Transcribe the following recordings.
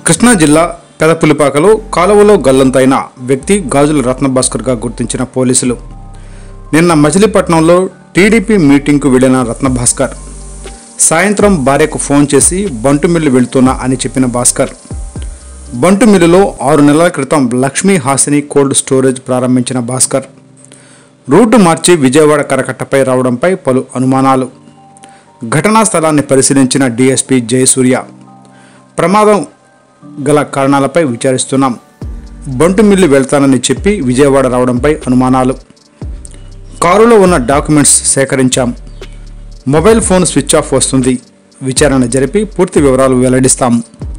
కృష్ణా జిల్లా పెదపులిపాకలో కాలువలో గల్లంతైన వ్యక్తి గాజుల రత్నభాస్కర్గా గుర్తించిన పోలీసులు. నిన్న మచిలీపట్నంలో టీడీపీ మీటింగ్కు వెళ్లిన రత్నభాస్కర్ సాయంత్రం భార్యకు ఫోన్ చేసి బంటుమిల్లు వెళ్తున్నా అని చెప్పిన భాస్కర్ బంటుమిల్లులో 6 నెలల క్రితం లక్ష్మీ హాసిని కోల్డ్ స్టోరేజ్ ప్రారంభించిన భాస్కర్ రూటు మార్చి విజయవాడ కరకట్టపై రావడంపై పలు అనుమానాలు. ఘటనా స్థలాన్ని పరిశీలించిన డీఎస్పీ జయసూర్య ప్రమాదం గల కారణాలపై విచారిస్తున్నాం. బంటుమిల్లు వెళ్తానని చెప్పి విజయవాడ రావడంపై అనుమానాలు. కారులో ఉన్న డాక్యుమెంట్స్ సేకరించాం. మొబైల్ ఫోన్ స్విచ్ ఆఫ్ వస్తుంది. విచారణ జరిపి పూర్తి వివరాలు వెల్లడిస్తాం.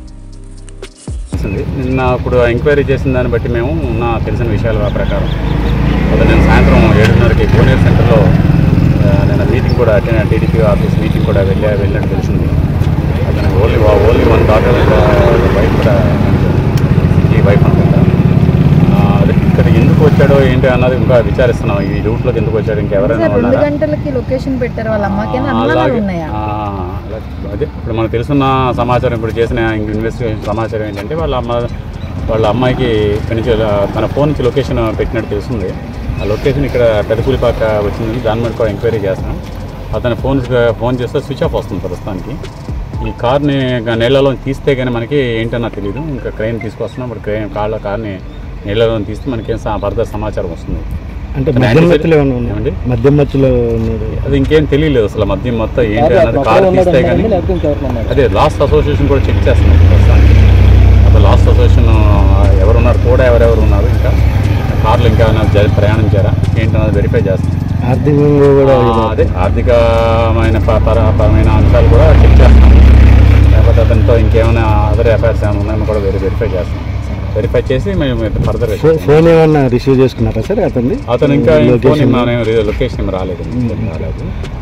నిన్న ఇప్పుడు ఎంక్వైరీ చేసిన దాన్ని బట్టి మేము తెలిసిన విషయాల ప్రకారం నేను సాయంత్రం 7:30కి కోనేరు సెంటర్లో నేను మీటింగ్ కూడా అటెండ్ టీడీపీ ఆఫీస్ మీటింగ్ కూడా వెళ్ళినట్టు తెలిసింది. అతను ఓన్లీ వన్ డాటర్ వైఫ్ కూడా ఈ వైఫ్ అనుకుంటా. ఇక్కడ ఎందుకు వచ్చాడో ఏంటి అన్నది ఇంకా విచారిస్తున్నాం. ఈ రూట్లోకి ఎందుకు వచ్చాడు, ఇంకెవరైనా అదే ఇప్పుడు మనకు తెలుసున్న సమాచారం, ఇప్పుడు చేసిన ఇన్వెస్టిగేషన్ సమాచారం ఏంటంటే వాళ్ళ అమ్మాయికి ఇక్కడి నుంచి తన ఫోన్ నుంచి లొకేషన్ పెట్టినట్టు తెలుస్తుంది. ఆ లొకేషన్ ఇక్కడ పెదపులిపాక వచ్చిందని దాని మీద కూడా ఎంక్వైరీ చేస్తాం. అతను ఫోన్ చేస్తే స్విచ్ ఆఫ్ వస్తుంది ప్రస్తుతానికి. ఈ కార్ని నీళ్ళలో తీస్తే కానీ మనకి ఏంటన్నా తెలియదు. ఇంకా క్రెయిన్ తీసుకొస్తున్నాం. ఇప్పుడు కార్ని నీళ్ళలో తీస్తే మనకి ఫర్దర్ సమాచారం వస్తుంది. అంటే మద్యం మత్తులో అది ఇంకేం తెలియలేదు అసలు. మద్యం మొత్తం ఏంటి అన్నది కార్ తీస్తే కానీ అదే లాస్ట్ అసోసియేషన్ కూడా చెక్ చేస్తున్నాం ప్రస్తుతానికి. అప్పుడు లాస్ట్ అసోసియేషన్ ఎవరున్నారు కూడా ఎవరెవరు ఉన్నారు, ఇంకా కార్లు ఇంకా ప్రయాణించారా ఏంటన్నది వెరిఫై చేస్తాం. ఆర్థికంగా కూడా అదే ఆర్థికమైన పరమైన అంశాలు కూడా చెక్ చేస్తాం. లేకపోతే అతనితో ఇంకేమైనా అదర్ అఫైర్స్ ఏమైనా ఉన్నాయని కూడా వెరిఫై చేస్తాం. వెరిఫై చేసి మేము ఫర్దర్ ఫోన్ ఏమన్నా రిసీవ్ చేసుకున్నారా సార్? అతను ఇంకా లొకేషన్ రాలేదు.